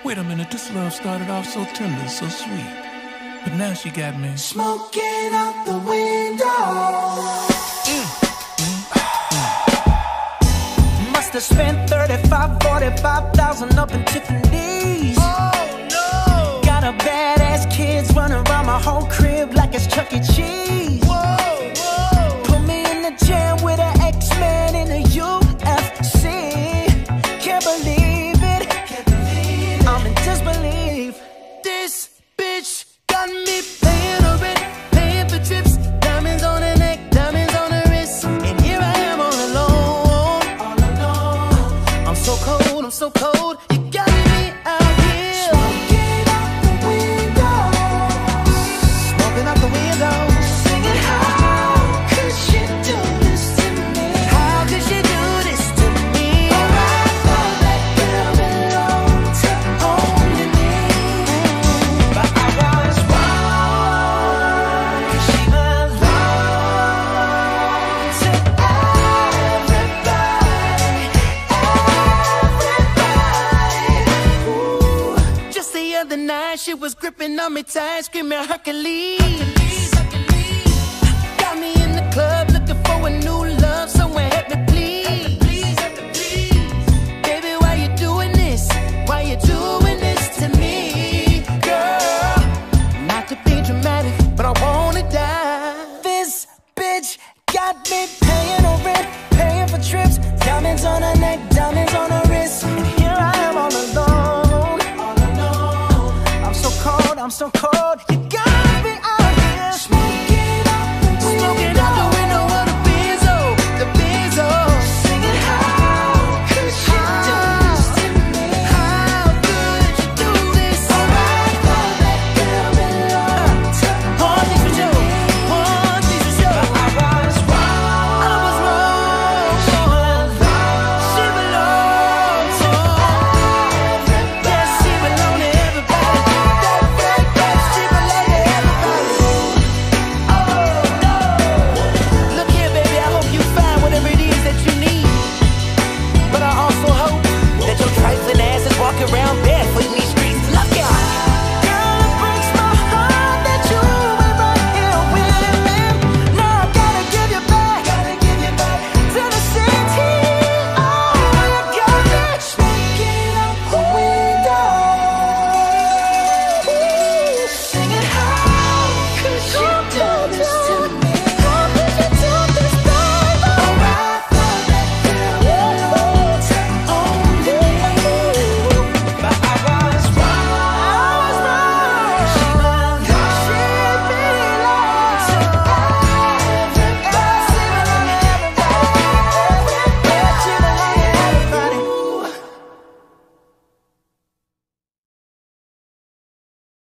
Wait a minute, this love started off so tender, so sweet. But now she got me smoking out the window. Must have spent 35, 45,000 up in Tiffany's. Oh no! Got a badass kids running around my whole crib like it's Chuck E. Cheese. Whoa, whoa! Put me in the jam with an X-Man in a UFC. Can't believe it. I'm in disbelief. This bitch got me paying her rent, paying for trips, diamonds on her neck, diamonds on her wrist, and here I am all alone. All alone. I'm so cold, I'm so cold. You got me out here, Smoking out the window. smoking out the window, Singing, how could she do this to me? how could she do this to me? Oh, I thought that girl belonged to only me. But I was wrong, 'cause she belonged to everybody. Ooh. Just the other night, she was gripping on me tight, screaming Hercules.